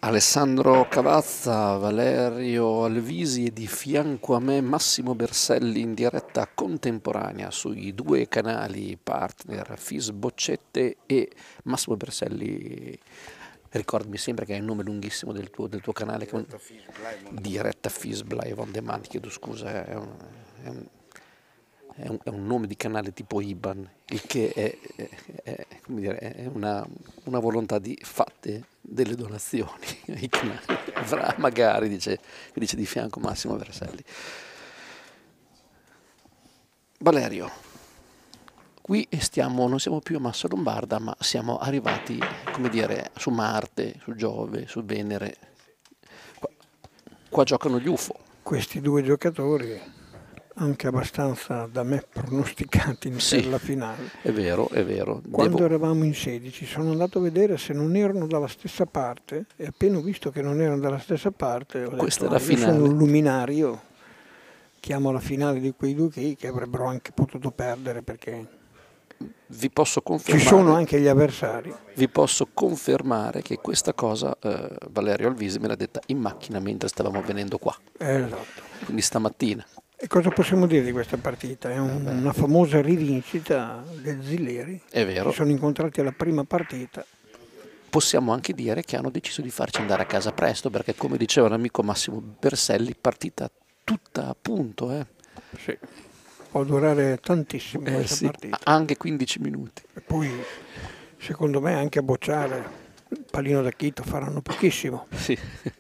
Alessandro Cavazza, Valerio Alvisi e di fianco a me Massimo Berselli in diretta contemporanea sui due canali partner Fis Boccette e Massimo Berselli. Ricordami sempre che è il nome lunghissimo del tuo canale, diretta Fis Live on Demand, chiedo scusa, è un- è un nome di canale tipo IBAN, il che come dire, è una volontà di fatte delle donazioni ai canali. Magari dice di fianco Massimo Verselli. Valerio, qui non siamo più a Massa Lombarda, ma siamo arrivati, come dire, su Marte, su Giove, su Venere. Qua, qua giocano gli UFO. Questi due giocatori, anche abbastanza da me pronosticati per Sì, la finale, è vero, è vero. quando eravamo in 16 sono andato a vedere se non erano dalla stessa parte e appena ho visto che non erano dalla stessa parte ho Questa detto è la no, io sono finale. un luminario, chiamo la finale di quei due che avrebbero anche potuto perdere perché Vi posso ci sono confermare, anche gli avversari. vi posso confermare che questa cosa Valerio Alvisi me l'ha detta in macchina mentre stavamo venendo qua, Esatto. quindi stamattina. E cosa possiamo dire di questa partita? È Beh, una famosa rivincita del Zilleri. è Si vero. sono incontrati alla prima partita. Possiamo anche dire che hanno deciso di farci andare a casa presto perché, come diceva l'amico Massimo Berselli, partita tutta a punto. Sì. Può durare tantissimo questa Sì, partita. anche 15 minuti. E poi, secondo me, anche a bocciare il pallino da Chito faranno pochissimo. Sì.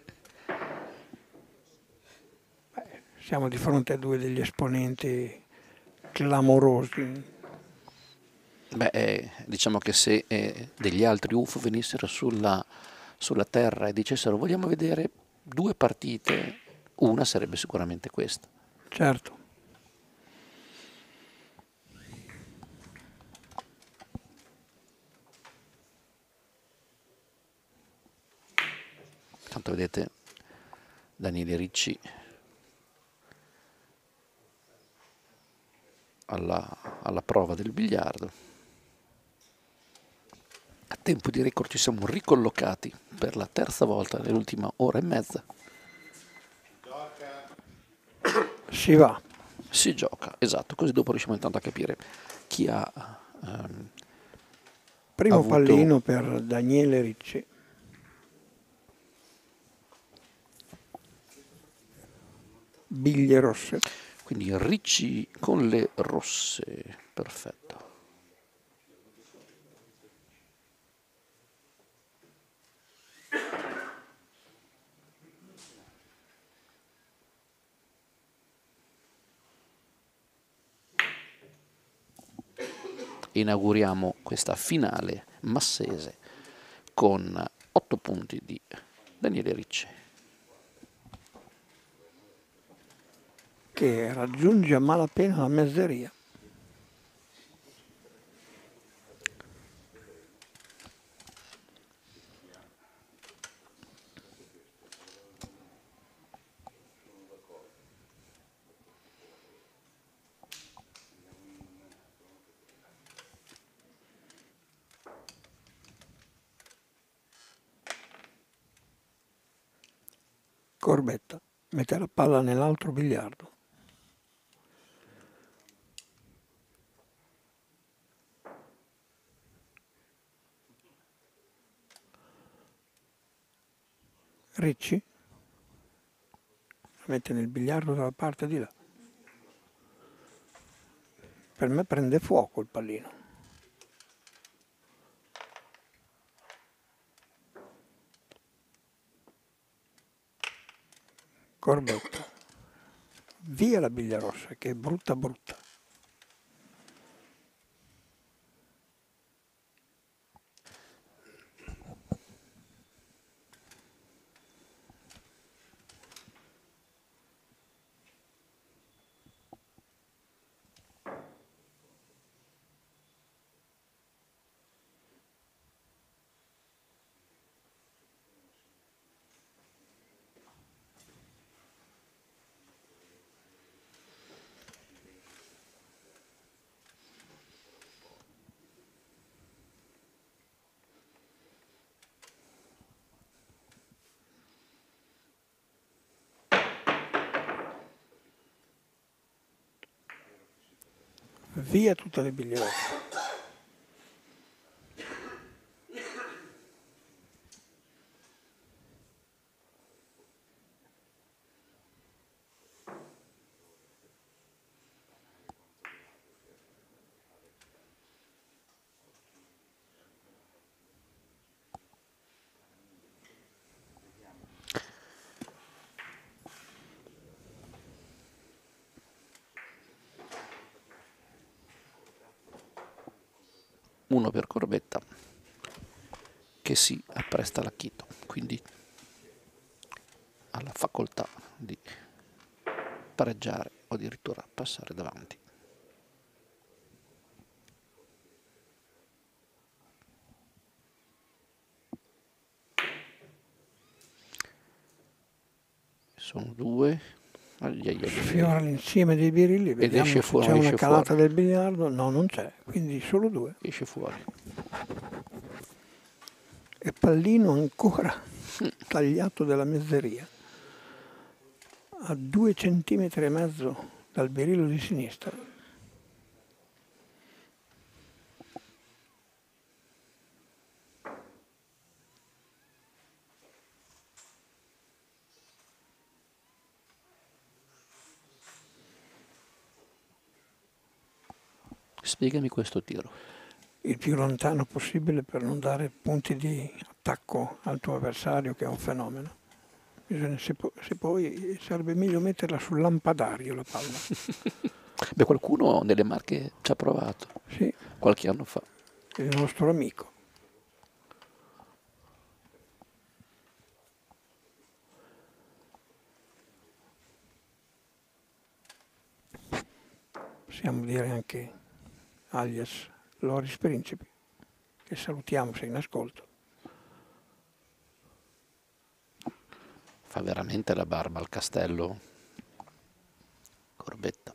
Siamo di fronte a due degli esponenti clamorosi. Beh, diciamo che se degli altri UFO venissero sulla Terra e dicessero vogliamo vedere due partite, una sarebbe sicuramente questa. Certo, Tanto vedete Daniele Ricci alla prova del biliardo. A tempo di record ci siamo ricollocati per la terza volta nell'ultima ora e mezza. si va. Si gioca, esatto, così dopo riusciamo intanto a capire chi ha ehm, Primo avuto. pallino per Daniele Ricci. Biglie rosse. Quindi Ricci con le rosse, perfetto. Inauguriamo questa finale massese con 8 punti di Daniele Ricci. Che raggiunge a malapena la mezzeria. Corbetta mette la palla nell'altro biliardo. Ricci la mette nel biliardo dalla parte di là. Per me prende fuoco il pallino. Corbetta. Via la biglia rossa, che è brutta brutta. via tutte le biglie rosse. Uno per Corbetta, che si appresta all'acchito, quindi ha la facoltà di pareggiare o addirittura passare davanti. Sono due. Sfiora l'insieme dei birilli, vediamo esce se fuori, c'è una esce calata fuori. del biliardo. No, non c'è, quindi solo due. Esce fuori. E pallino ancora tagliato dalla mezzeria, a 2,5 centimetri dal birillo di sinistra. Spiegami questo tiro. Il più lontano possibile per non dare punti di attacco al tuo avversario, che è un fenomeno. Se poi sarebbe meglio metterla sul lampadario la palla. Beh, qualcuno nelle Marche ci ha provato. Sì. Qualche anno fa. Il nostro amico. Possiamo dire anche alias Loris Principi, che salutiamo se in ascolto. Fa veramente la barba al castello Corbetta.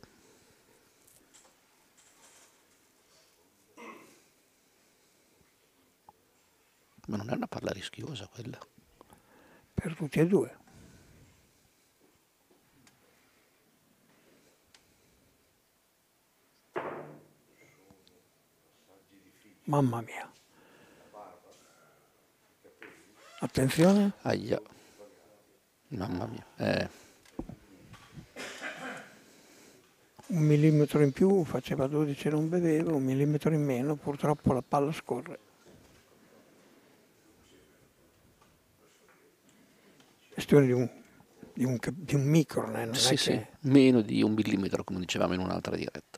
Ma non è una palla rischiosa quella. Per tutti e due. Mamma mia. Attenzione. Aia. Mamma mia. 1 millimetro in più, faceva 12 e non beveva, 1 millimetro in meno, purtroppo la palla scorre. Questione di un micron, non Sì, è sì, che... meno di 1 millimetro, come dicevamo in un'altra diretta.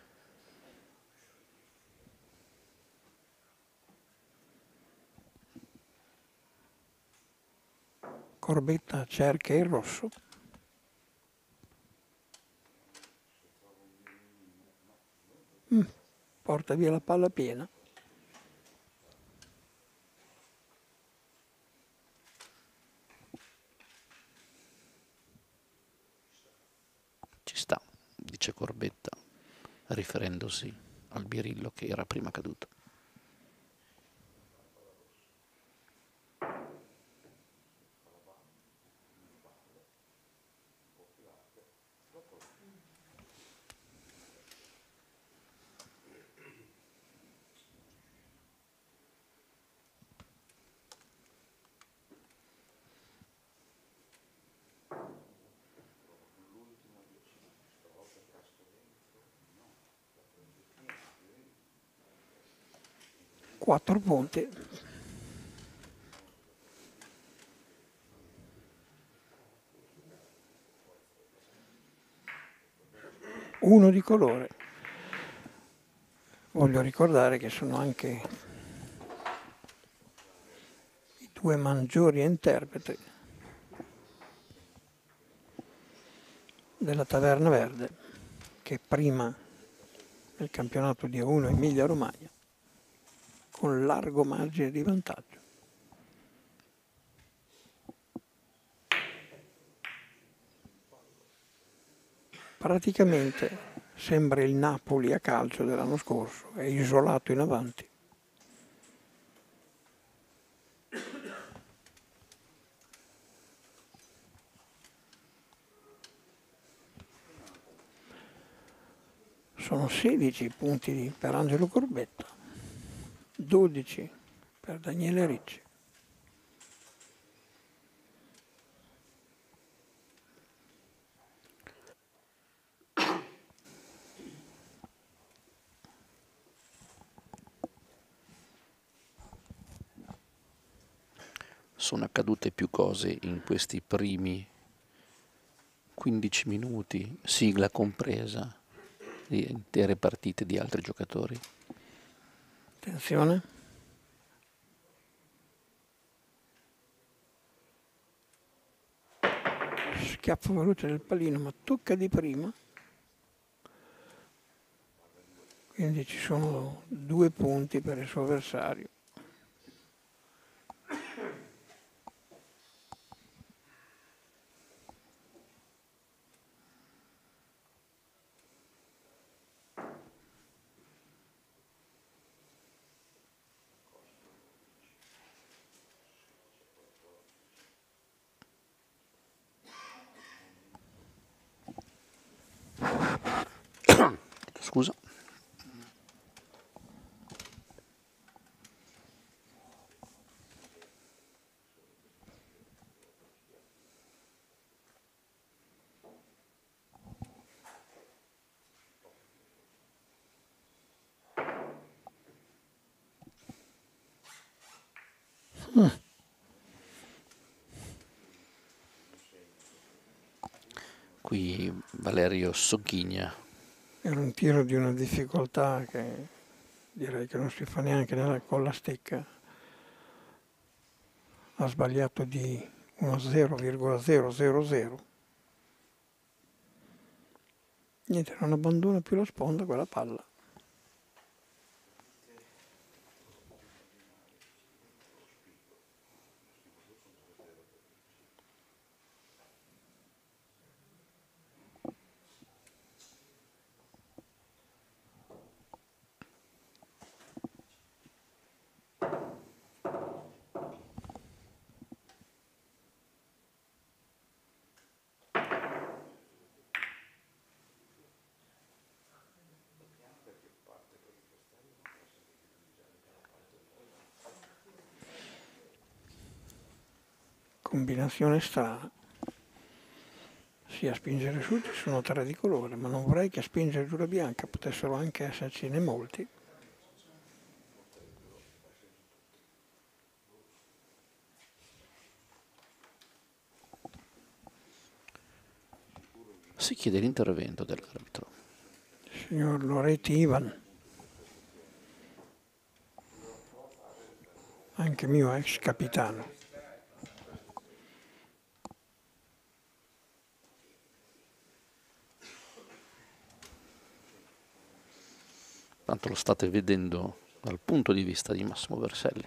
Corbetta cerca il rosso. Porta via la palla piena. Ci sta, dice Corbetta, riferendosi al birillo che era prima caduto. Quattro punti. Uno di colore. Voglio ricordare che sono anche i due maggiori interpreti della Taverna Verde, che prima del campionato di A1 Emilia-Romagna, con largo margine di vantaggio. Praticamente sembra il Napoli a calcio dell'anno scorso, è isolato in avanti. sono 16 punti per Angelo Corbetta, 12 per Daniele Ricci. Sono accadute più cose in questi primi 15 minuti, sigla compresa, di intere partite di altri giocatori. Attenzione. Schiaffo veloce del pallino, ma tocca di prima. Quindi ci sono 2 punti per il suo avversario. Scusa. Qui Valerio Sogghigna. Era un tiro di una difficoltà che direi che non si fa neanche con la stecca. Ha sbagliato di uno 0,000. Niente, non abbandona più la sponda quella palla. Combinazione strana. Sì, a spingere su ci sono 3 di colore, ma non vorrei che a spingere giù la bianca potessero anche essercene molti. Si chiede l'intervento dell'arbitro. Signor Loretti Ivan, anche mio ex capitano. Tanto lo state vedendo dal punto di vista di Massimo Berselli.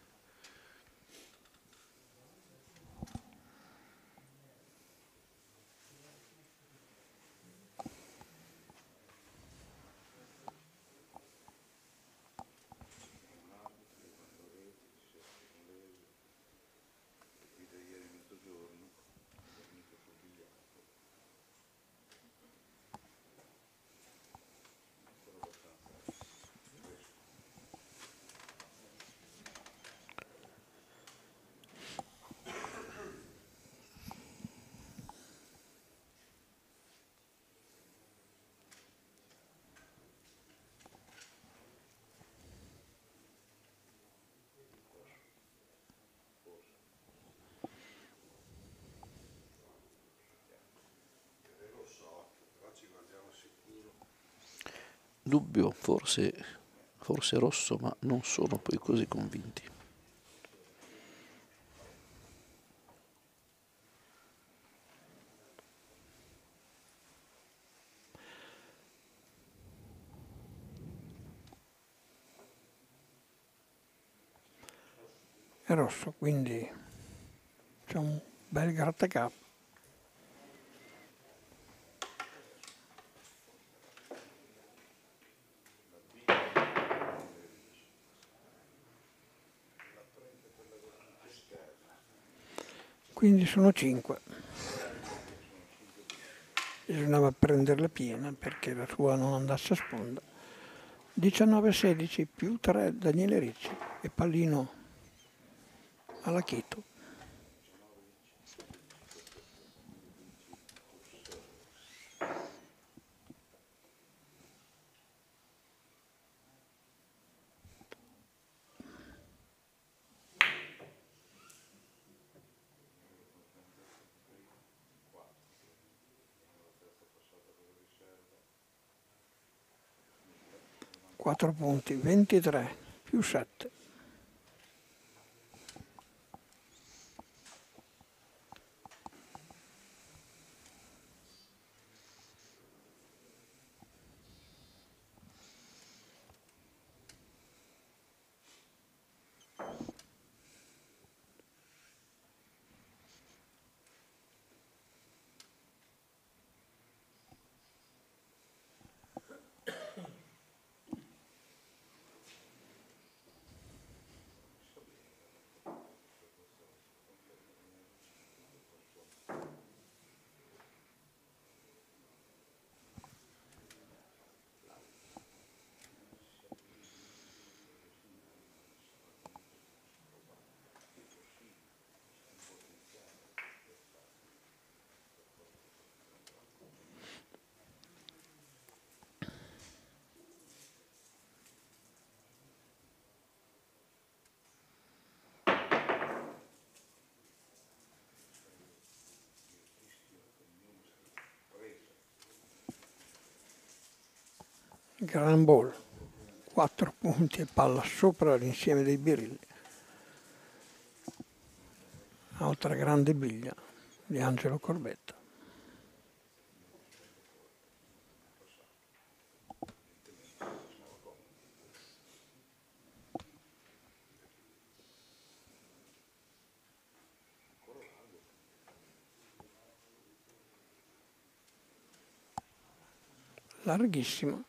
Dubbio, forse rosso, ma non sono poi così convinti. È rosso, quindi c'è un bel grattacapo. Quindi sono 5. bisognava prenderla piena perché la sua non andasse a sponda. 19-16 più 3 Daniele Ricci e pallino alla Cheto. Quattro punti, 23 più 7. Gran ball, 4 punti e palla sopra l'insieme dei birilli. Altra grande biglia di Angelo Corbetta. Larghissima.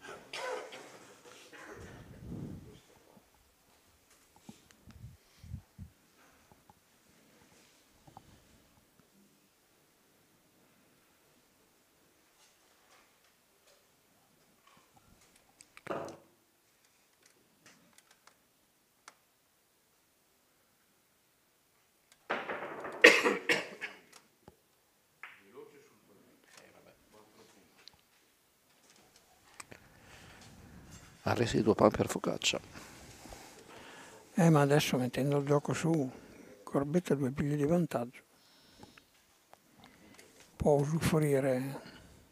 A residuo pan per focaccia. Ma adesso mettendo il gioco su, Corbetta 2 piglie di vantaggio. Può usufruire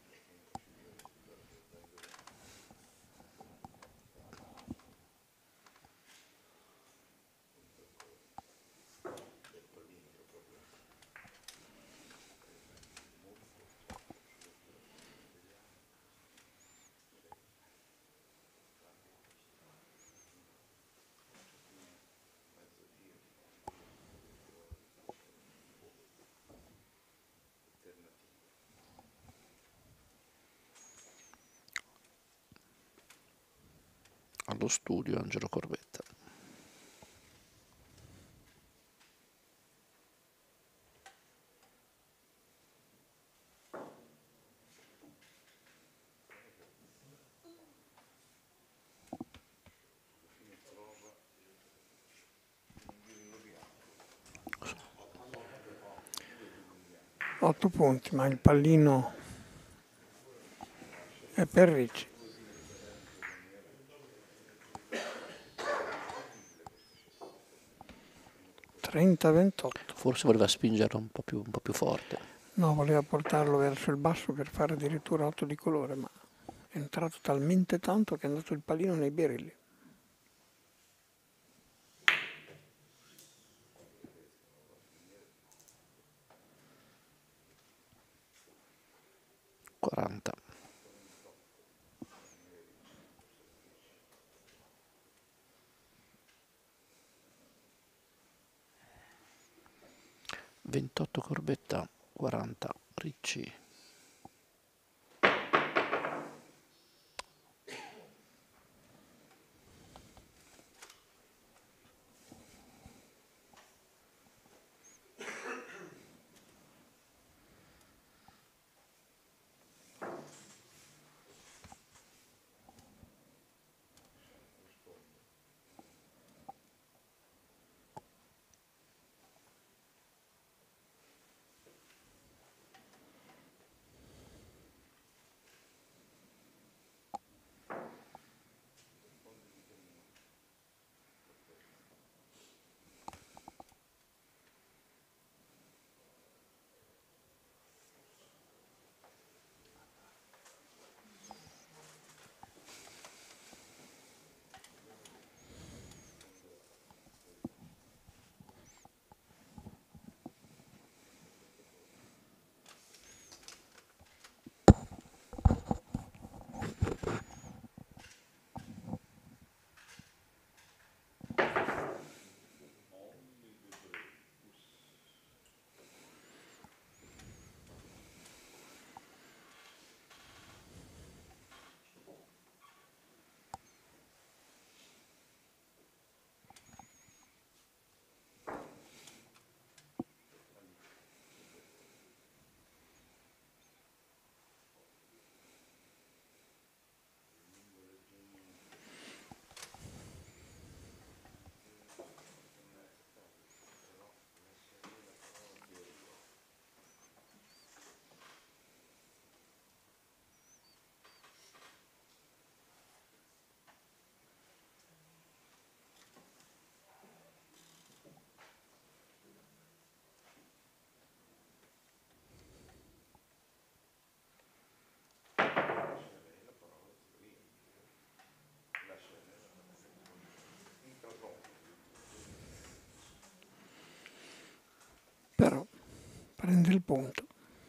Allo studio Angelo Corbetta. Otto punti, ma il pallino è per Ricci. 30-28. Forse voleva spingerlo un po' più forte. No, voleva portarlo verso il basso per fare addirittura 8 di colore, ma è entrato talmente tanto che è andato il pallino nei birilli. Quaranta. Ventotto Corbetta, 40 Ricci. Però prende il punto.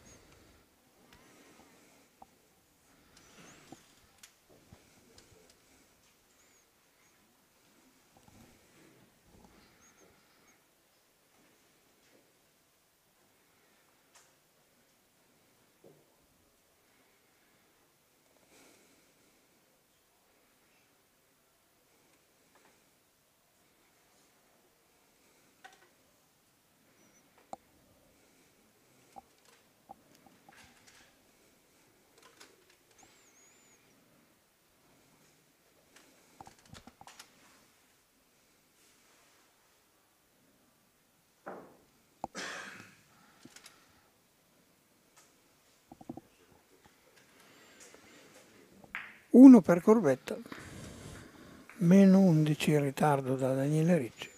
Uno per Corbetta, meno 11 in ritardo da Daniele Ricci.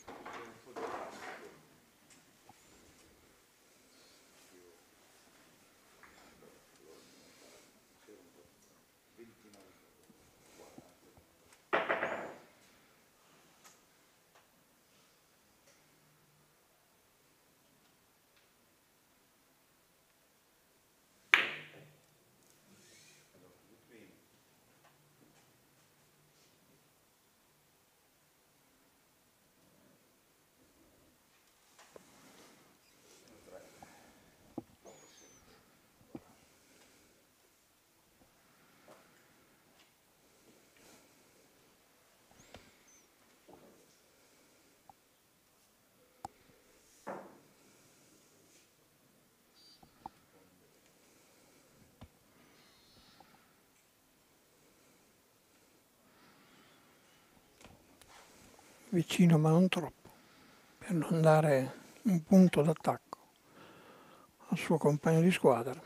Vicino ma non troppo, per non dare un punto d'attacco al suo compagno di squadra.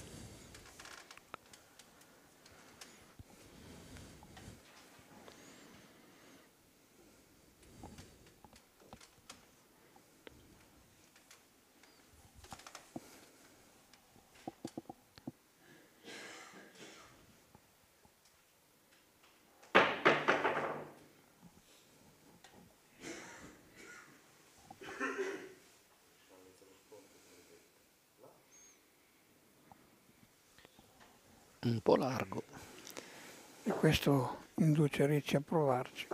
Un po' largo. E questo induce Ricci a provarci.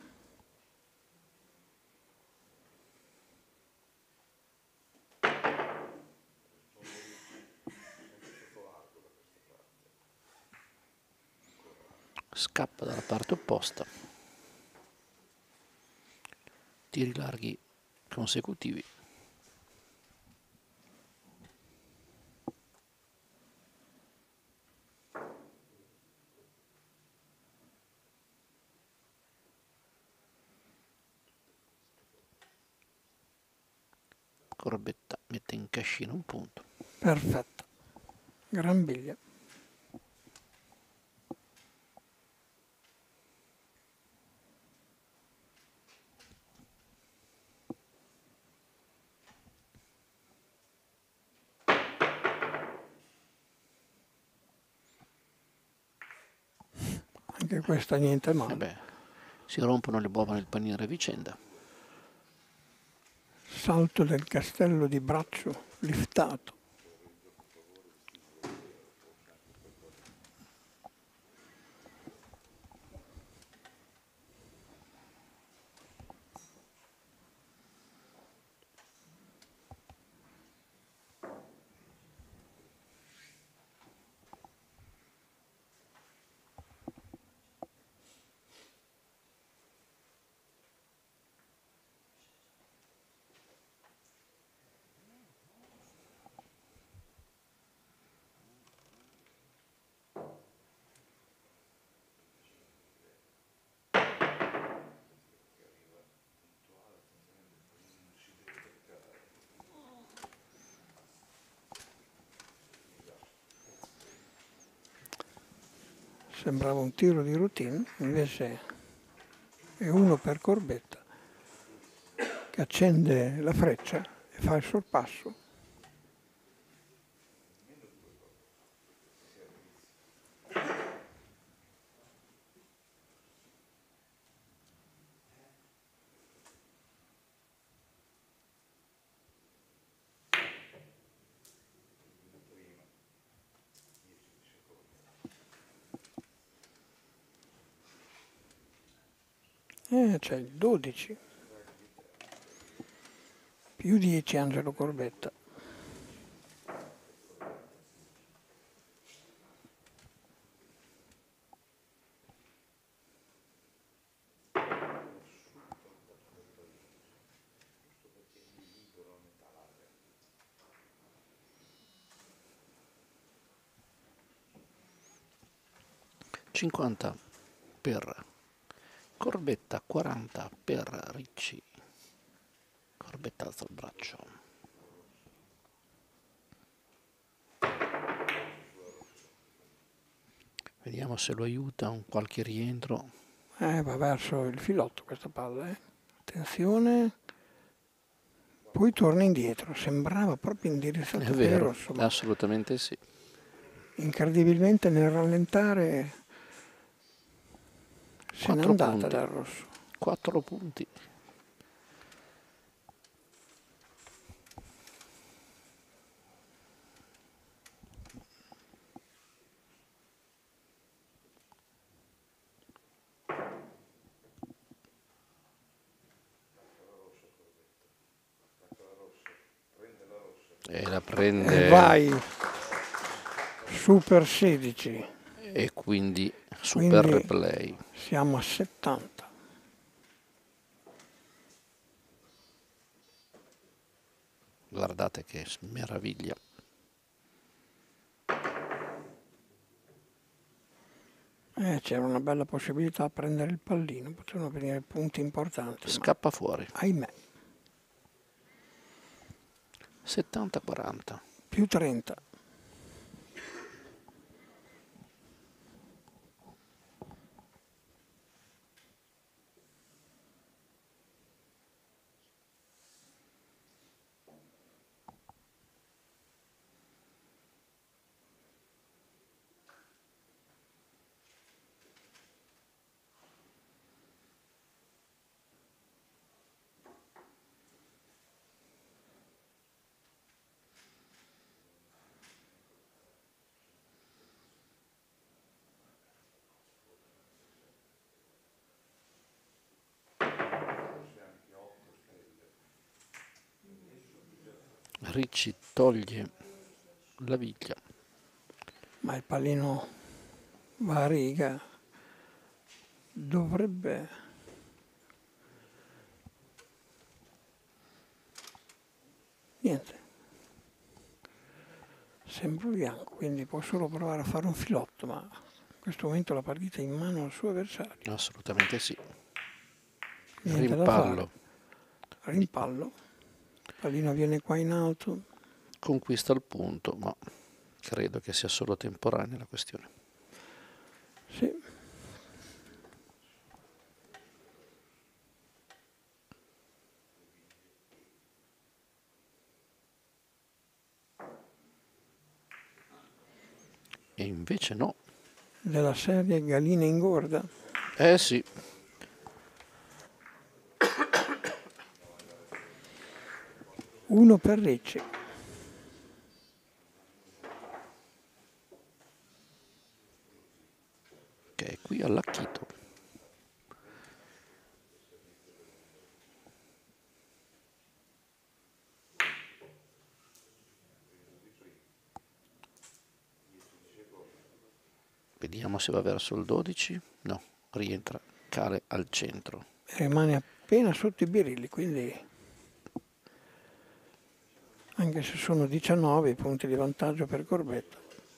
Scappa dalla parte opposta. Tiri larghi consecutivi. Corbetta mette in cascina un punto. Perfetto. Gran biglia. Anche questa niente male. Si rompono le uova nel paniere a vicenda. Salto del castello di braccio liftato. Sembrava un tiro di routine, invece è uno per Corbetta che accende la freccia e fa il sorpasso. C'è il 12, più 10 Angelo Corbetta. $50 per Corbetta, 40 per Ricci. Corbetta alza il braccio. Vediamo se lo aiuta un qualche rientro. Va verso il filotto questa palla, Attenzione. Poi torna indietro, sembrava proprio indirizzata È per il vero, rosso, ma assolutamente sì. incredibilmente nel rallentare se n'è 4 andata punti. dal rosso. 4 punti. E la prende. E vai, super 16. E quindi super Quindi replay. siamo a 70. Guardate che meraviglia. C'era una bella possibilità a prendere il pallino, potevano venire punti importanti, Scappa fuori. ma ahimè, 70-40. più 30. Ricci toglie la viglia. Ma il pallino va a riga, dovrebbe... Niente, sembra bianco, quindi può solo provare a fare un filotto, ma in questo momento la partita è in mano al suo avversario. Assolutamente sì. Niente da Rimpallo. fare. Rimpallo, il pallino viene qua in alto. Conquista il punto, ma credo che sia solo temporanea la questione. Sì. E invece no. Della serie Galline ingorda. Eh sì. Uno per Ricci. Che è qui all'Acchito. Vediamo se va verso il 12. No, rientra, cale al centro. Rimane appena sotto i birilli, quindi anche se sono 19 i punti di vantaggio per Corbetta.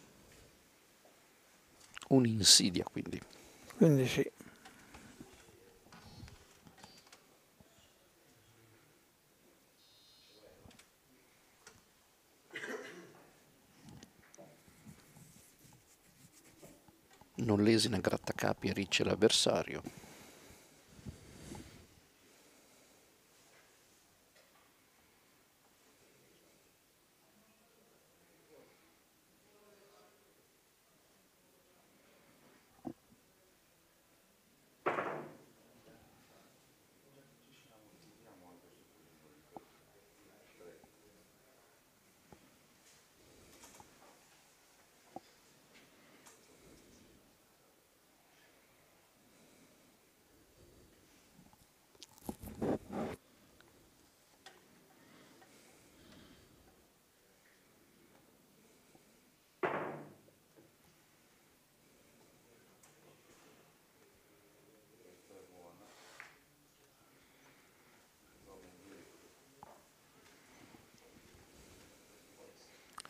Un'insidia quindi. Quindi sì. Non lesina grattacapi e Ricci l'avversario.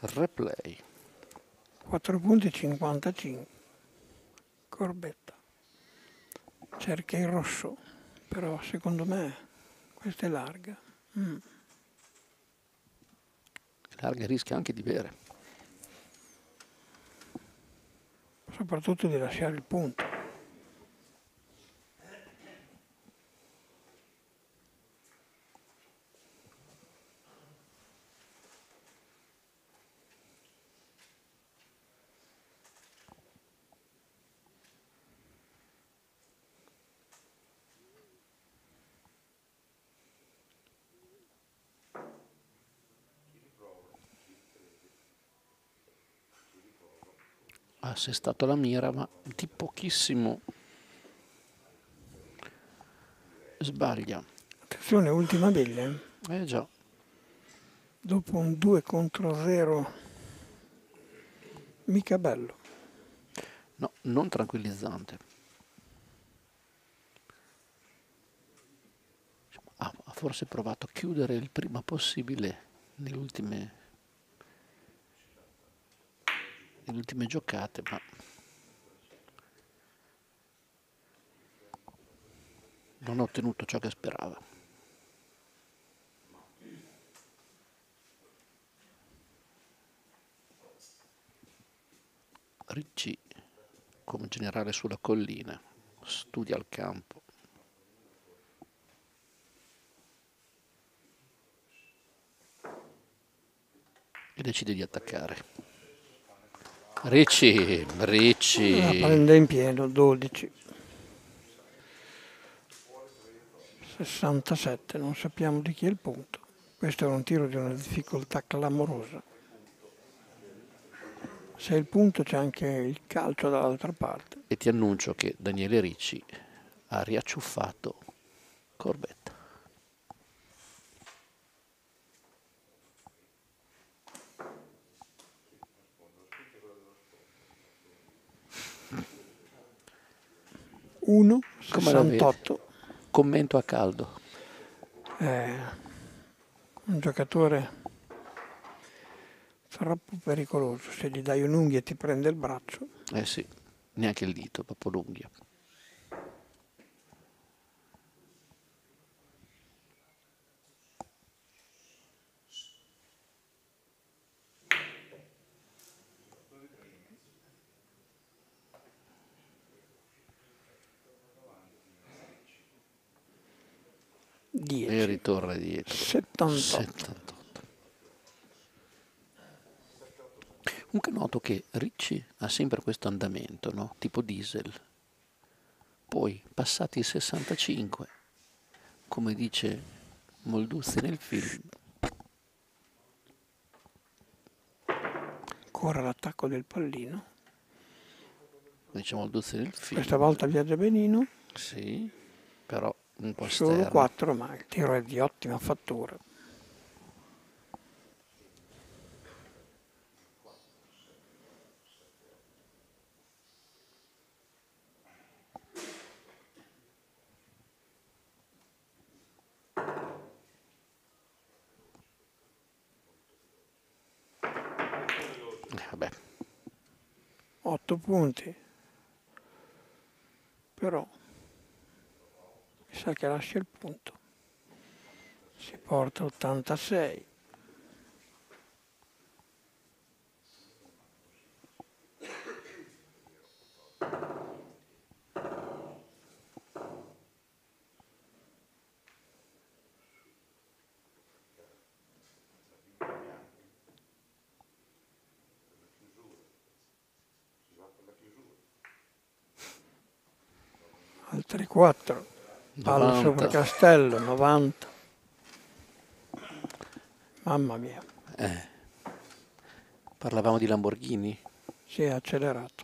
Replay. 4 punti 55. Corbetta. Cerca il rosso, però secondo me questa è larga. Larga rischia anche di bere. Soprattutto di lasciare il punto. Ha assestato la mira, ma di pochissimo sbaglia. Attenzione, ultima biglia. Già. Dopo un 2 contro 0, mica bello. No, non tranquillizzante. Ha forse provato a chiudere il prima possibile nelle ultime giocate, ma non ha ottenuto ciò che sperava. Ricci, come generale sulla collina, studia il campo. E decide di attaccare. Ricci. La prende in pieno, 12. 67, non sappiamo di chi è il punto. Questo è un tiro di una difficoltà clamorosa. Se è il punto c'è anche il calcio dall'altra parte. E ti annuncio che Daniele Ricci ha riacciuffato Corbetta. Uno, Come lo vedi? 68. Commento a caldo. Un giocatore troppo pericoloso. Se gli dai un'unghia e ti prende il braccio. Sì, neanche il dito, proprio l'unghia. E ritorna dietro. 78. Comunque noto che Ricci ha sempre questo andamento, no? Tipo diesel. Poi, passati i 65, come dice Molduzzi nel film. Ancora l'attacco del pallino. Dice Molduzzi nel film. Questa volta viaggia benino. Sì, però un po' Solo esterno. 4, ma il tiro è di ottima fattura. Vabbè. 8 punti. Però mi sa che lascia il punto. Si porta 86. Altri 4. Palla 90. sopra Castello, 90. Mamma mia. Parlavamo di Lamborghini? Si è accelerato.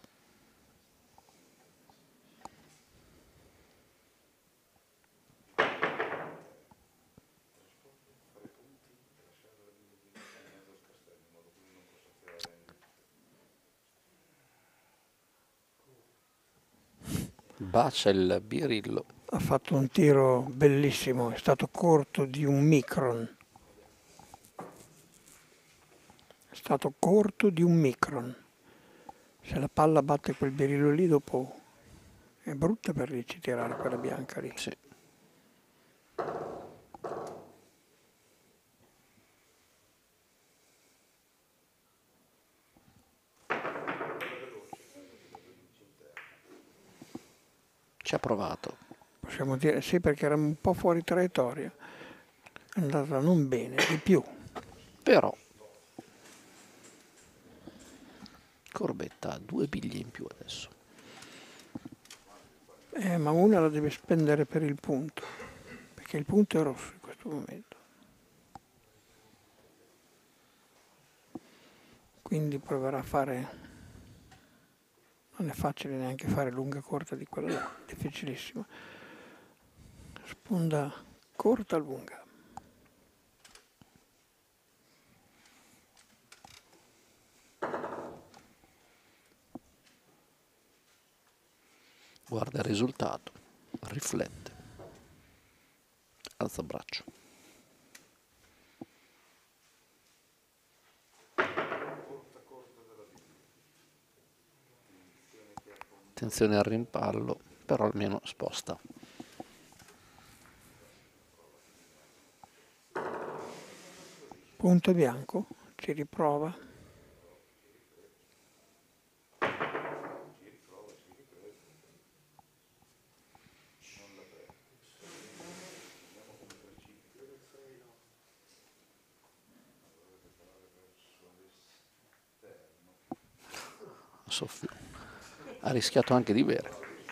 Bacia il birillo. Ha fatto un tiro bellissimo, è stato corto di un micron. È stato corto di 1 micron. Se la palla batte quel birillo lì, dopo è brutta per Ricci tirare quella bianca lì. Sì. Ci ha provato. Possiamo dire sì, perché era un po' fuori traiettoria. È andata non bene, di più. Però Corbetta ha 2 biglie in più adesso. Ma una la deve spendere per il punto, perché il punto è rosso in questo momento. Quindi proverà a fare, non è facile neanche fare lunga corta di quella là, difficilissima. Sponda corta lunga. Guarda il risultato, riflette, alza braccio. Attenzione al rimpallo, però almeno sposta. Punto bianco, ci riprova. Ha rischiato anche di bere.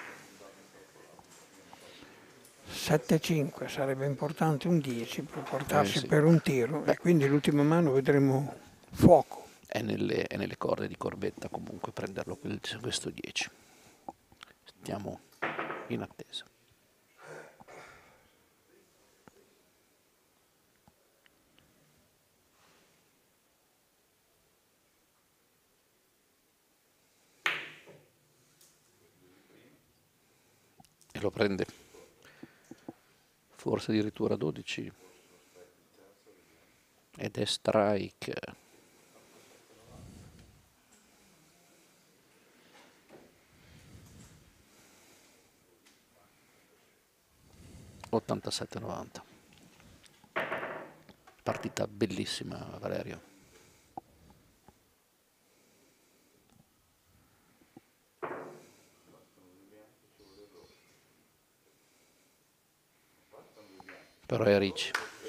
7-5, sarebbe importante un 10 per portarsi Sì. per un tiro. E quindi l'ultima mano vedremo fuoco. È nelle corde di Corbetta comunque prenderlo questo 10. Stiamo in attesa. E lo prende. Forse addirittura 12. Ed è strike. $87,90. Partita bellissima, Valerio. Però è Ricci.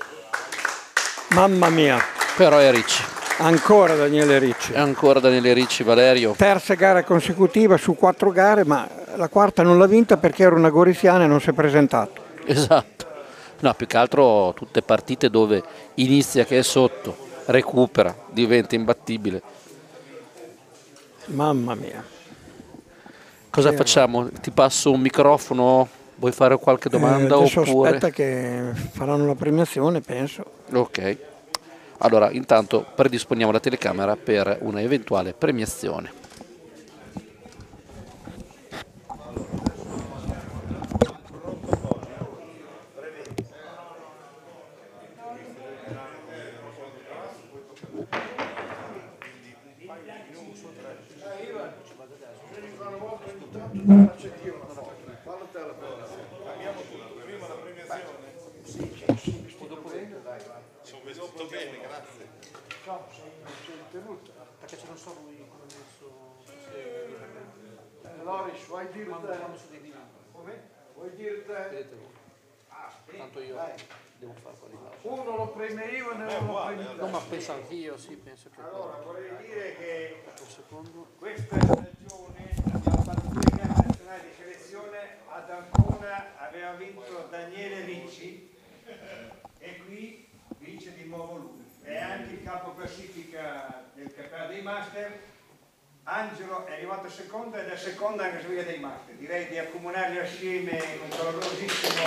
Mamma mia, Però è Ricci. ancora Daniele Ricci. È ancora Daniele Ricci, Valerio. Terza gara consecutiva su 4 gare, ma la quarta non l'ha vinta perché era una goriziana e non si è presentato. Esatto. No, più che altro tutte partite dove inizia che è sotto, recupera, diventa imbattibile. Mamma mia. Cosa facciamo? Ti passo un microfono? Vuoi fare qualche domanda Adesso oppure? aspetta che faranno la premiazione, penso. Ok. Allora, intanto predisponiamo la telecamera per una eventuale premiazione. Perché ce non so lui come ha messo. Loris, vuoi dire te? Vuoi dire te? Tanto io devo fare quelli là. Uno lo preme io e uno lo preme te. No, ma penso anch'io, sì, penso che. Allora, vorrei dire che Un secondo. questa stagione abbiamo fatto 2 gare nazionali di selezione, ad Ancona aveva vinto Daniele Ricci e qui vince di nuovo lui. È anche il capo classifica del campionato dei Master. Angelo è arrivato secondo ed è secondo anche sulla dei Master. Direi di accomunarli assieme in un calorosissimo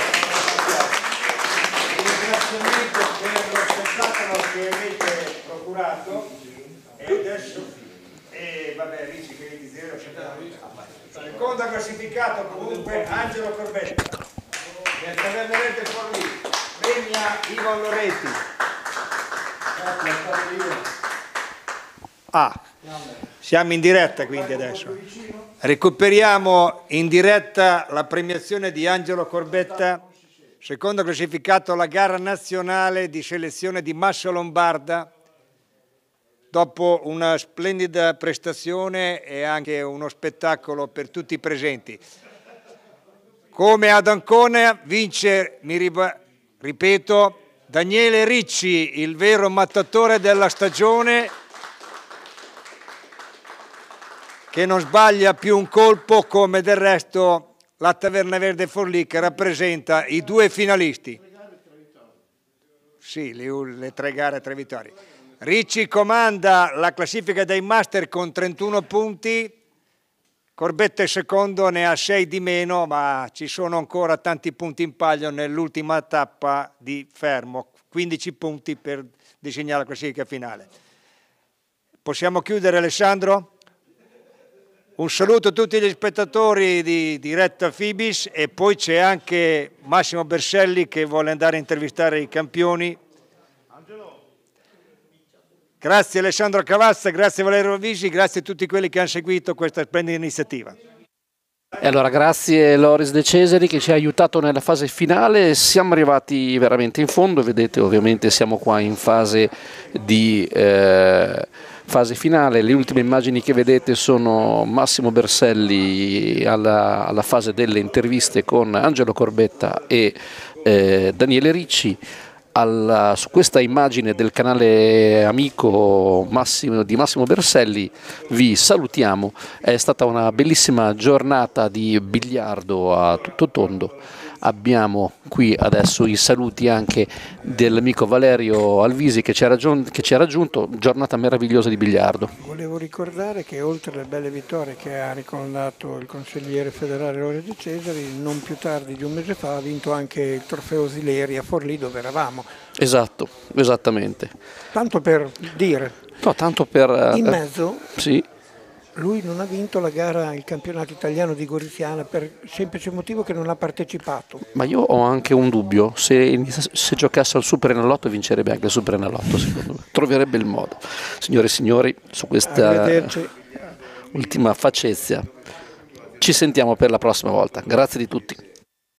ringraziamento per lo spettacolo che avete procurato. E adesso vabbè, Ricci che di zero secondo classificato comunque Angelo Corbetta del Tavernarete Forlì, premia Ivan Loretti. Ah, siamo in diretta quindi adesso. Recuperiamo in diretta la premiazione di Angelo Corbetta, secondo classificato alla gara nazionale di selezione di Massa Lombarda, dopo una splendida prestazione e anche uno spettacolo per tutti i presenti. Come ad Ancona vince, ripeto, Daniele Ricci, il vero mattatore della stagione, che non sbaglia più un colpo, come del resto la Taverna Verde Forlì, che rappresenta i due finalisti. Sì, le 3 gare, 3 vittorie. Ricci comanda la classifica dei master con 31 punti, Corbetta è secondo, ne ha 6 di meno, ma ci sono ancora tanti punti in palio nell'ultima tappa di Fermo, 15 punti per disegnare la classifica finale. Possiamo chiudere, Alessandro? Un saluto a tutti gli spettatori di diretta Fibis e poi c'è anche Massimo Berselli che vuole andare a intervistare i campioni. Grazie Alessandro Cavazza, grazie Valerio Visi, grazie a tutti quelli che hanno seguito questa splendida iniziativa. E allora grazie Loris De Cesari che ci ha aiutato nella fase finale, siamo arrivati veramente in fondo, vedete ovviamente siamo qua in fase di fase finale, le ultime immagini che vedete sono Massimo Berselli alla fase delle interviste con Angelo Corbetta e Daniele Ricci. Su questa immagine del canale amico di Massimo Berselli vi salutiamo, è stata una bellissima giornata di biliardo a tutto tondo. Abbiamo qui adesso i saluti anche dell'amico Valerio Alvisi che ci ha raggiunto, giornata meravigliosa di biliardo. Volevo ricordare che oltre alle belle vittorie che ha ricordato il consigliere federale Loris De Cesari, non più tardi di un mese fa ha vinto anche il trofeo Sileri a Forlì dove eravamo. Esatto, esattamente. Tanto per dire, no, tanto per, in mezzo sì. Lui non ha vinto la gara, il campionato italiano di Goriziana per il semplice motivo che non ha partecipato. Ma io ho anche un dubbio, se giocasse al Super Enalotto vincerebbe anche il Super Enalotto, secondo me. Troverebbe il modo. Signore e signori, su questa ultima faccezia ci sentiamo per la prossima volta. Grazie di tutti.